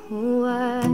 What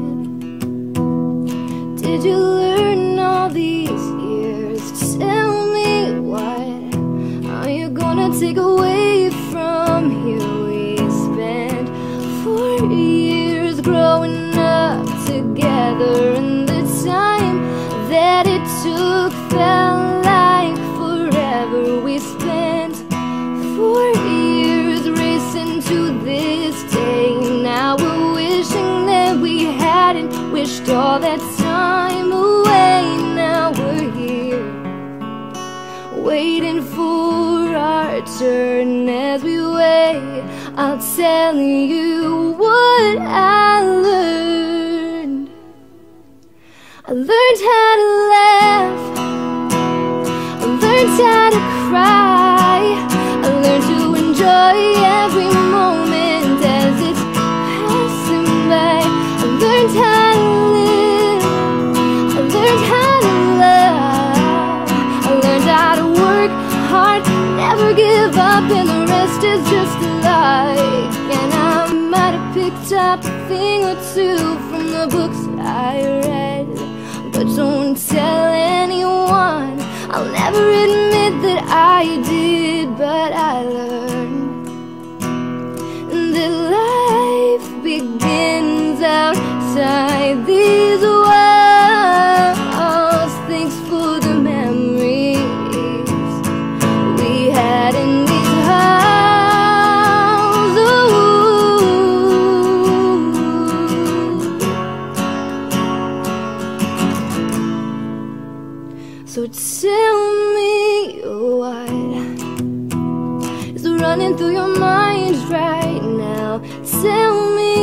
did you learn all these years? Tell me, what are you gonna take away from here? We spent 4 years growing up together, and the time that it took felt like forever. We spent 4 years racing to this day. Now we're wishing that we hadn't wished all that time away. Now we're here, waiting for our turn. As we wait, I'll tell you what I learned. I learned how to laugh, I learned how to cry, I learned to enjoy every moment as it's passing by. I learned how to live, I learned how to love, I learned how to work hard, never give up, and the rest is just a lie. And I might have picked up a thing or two from the books that I read, but don't tell anyone. I'll never admit that I did, but I learned that life begins outside these walls. Thanks for the memories we had in these halls. So tell me, what is running through your mind right now? Tell me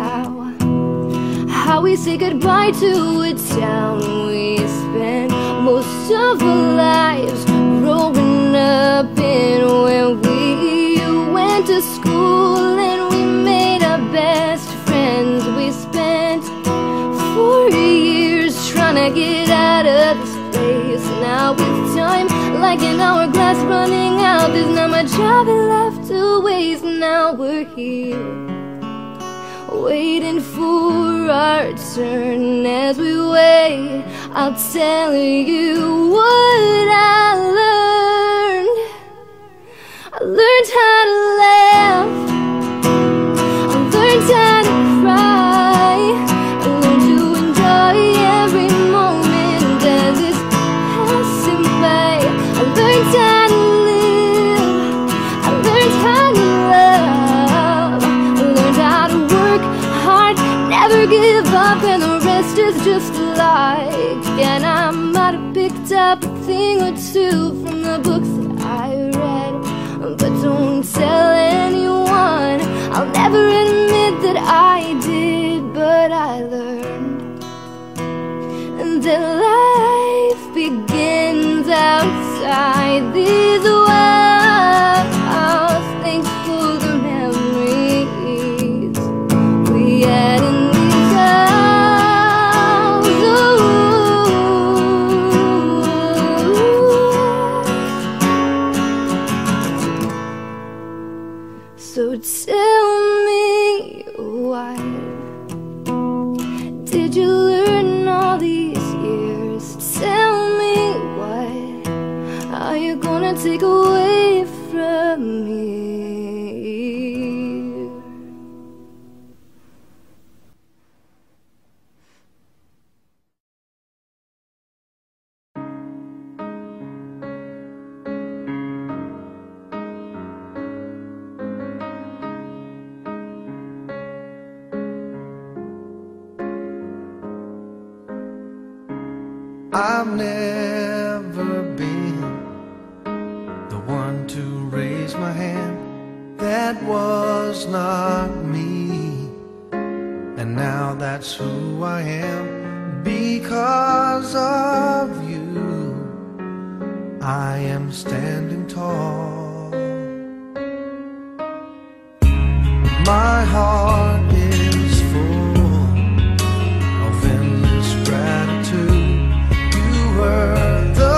how we say goodbye to a town we spent most of our lives growing up in, where we went to school and we made our best friends. We spent 4 years trying to get out of this place. Now with time like an hourglass running out, there's not much of it left to waste. Now we're here, waiting for our turn. As we wait, I'll tell you what I learned. I learned how to laugh, I learned how to cry, I learned to enjoy every moment as it's passing by. I learned how to live, I learned how to love, I learned how to work hard, never give up, and the rest is just a lie. And I might have picked up a thing or two from the books that I read, but don't tell anyone. I'll never admit that I did, but I learned that life begins outside these walls. Thanks for the memories we had in these halls. So tell me, what did you learn all these years? Tell me, what are you gonna take away from here? I've never been the one to raise my hand. That was not me, and now that's who I am. Because of you, I am standing tall. My heart is full of endless gratitude. You were the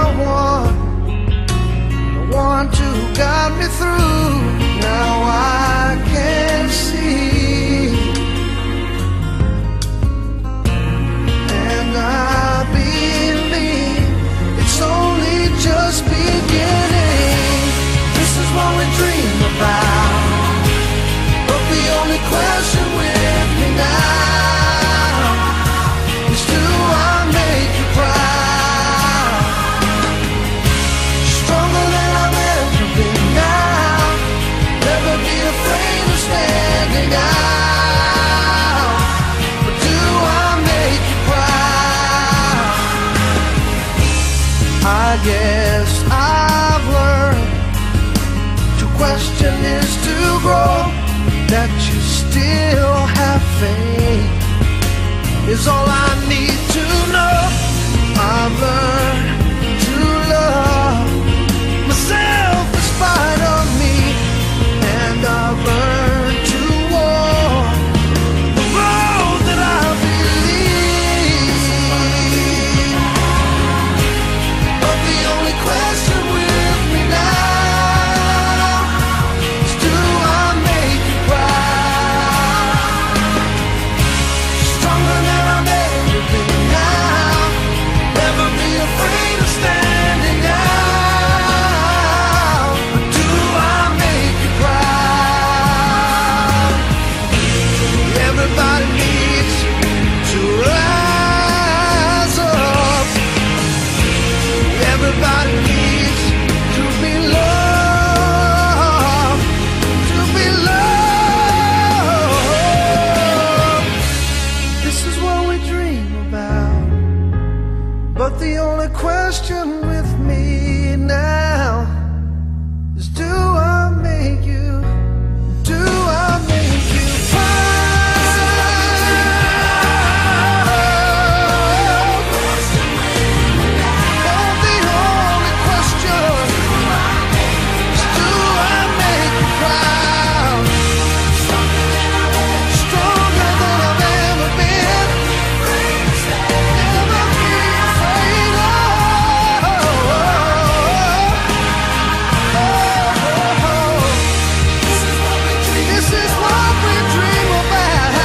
one to guide me through. Now I can see Yes, I've learned to question is to grow. That you still have faith is all I need to know. I've learned to love myself in spite of me, and I've learned to walk the road that I believe. But the only question with me now is, do I make you proud? Stronger than I've ever been now. Never be afraid of standing out. But do I make you proud? Everybody needs to rise up. Everybody needs to be loved. To be loved. This is what we dream about. But the only question with me now is, do I make you? Do I make you proud? Oh, the only question is, do I make you proud? Stronger than I've ever been. Never be afraid of. This is what we dream about.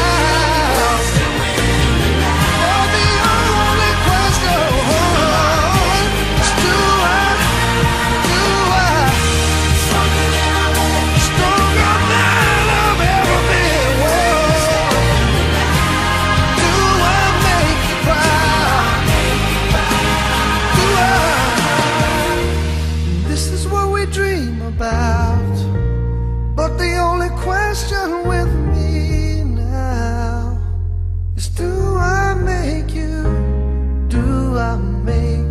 Oh, the only question is, do I? Stronger than I've ever been. Do I make you proud? Do I? This is what we dream about. But the only question with me now is, do I make you? Do I make